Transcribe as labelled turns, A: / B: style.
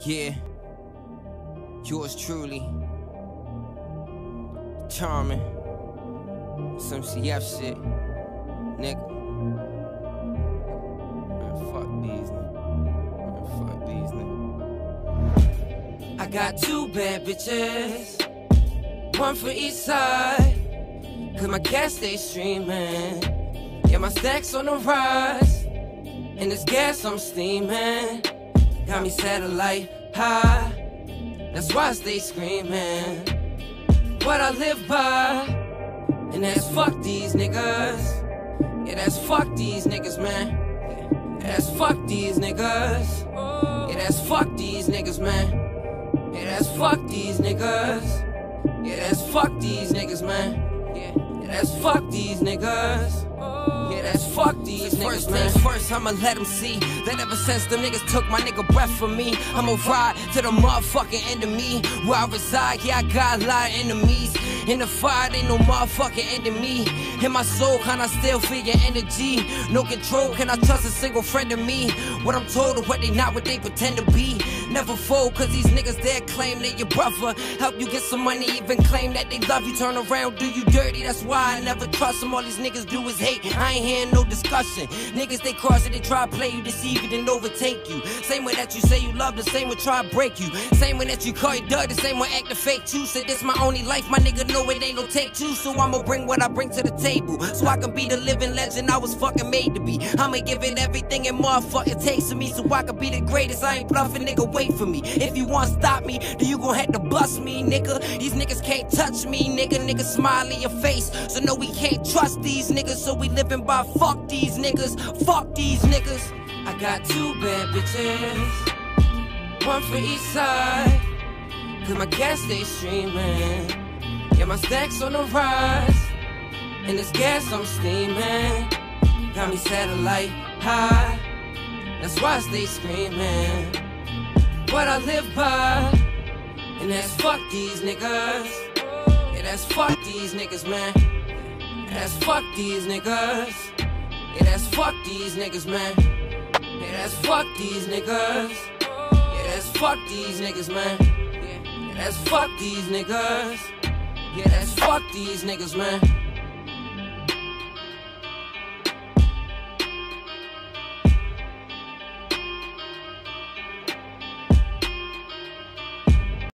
A: Yeah, yours truly, charming, some CF shit, nigga. Man, fuck these niggas. I got two bad bitches, one for each side, cause my gas stay streaming. Yeah, my stacks on the rise, and this gas I'm steaming. Got me satellite high, that's why I stay screaming. What I live by, and that's fuck these niggas. Yeah, that's fuck these niggas, man. Yeah, that's fuck these niggas. Yeah, that's fuck these niggas, man. Yeah, that's fuck these niggas. Yeah, that's fuck these niggas, man. Yeah, that's fuck these niggas. Yeah, that's fuck these niggas, first man. First, I'ma let them see that ever since them niggas took my nigga breath from me, I'ma ride to the motherfucking end of me. Where I reside, yeah, I got a lot of enemies. In the fight, ain't no motherfucking end of me. In my soul, can I still feel your energy? No control, can I trust a single friend of me? What I'm told or what they not, what they pretend to be. Never fold, cause these niggas there claim they your brother. Help you get some money, even claim that they love you. Turn around, do you dirty, that's why I never trust them. All these niggas do is hate, I ain't hearing no discussion. Niggas, they cross it, they try to play you, deceive you, then overtake you. Same way that you say you love, the same way try to break you. Same way that you call you dirty, the same way acting fake too. Say this my only life, my nigga know it ain't no take two. So I'ma bring what I bring to the table, so I can be the living legend I was fucking made to be. I'ma give it everything and motherfucking takes of me, so I can be the greatest. I ain't bluffing, nigga, wait for me. If you want to stop me, then you gon' have to bust me, nigga. These niggas can't touch me, nigga. Niggas smile in your face, so no, we can't trust these niggas. So we living by fuck these niggas, fuck these niggas. I got two bad bitches, one for each side, cause my gas stay streaming. Yeah, my stacks on the rise, and this gas I'm steaming. Got me satellite high, that's why I stay screaming. What I live by, and that's fuck these niggas. Yeah, that's fuck these niggas, man. That's fuck these niggas. Yeah, that's fuck these niggas, man. Yeah, that's fuck these niggas. Yeah, that's fuck these niggas, man. Yeah, that's fuck these niggas. Yeah, that's fuck these niggas, man.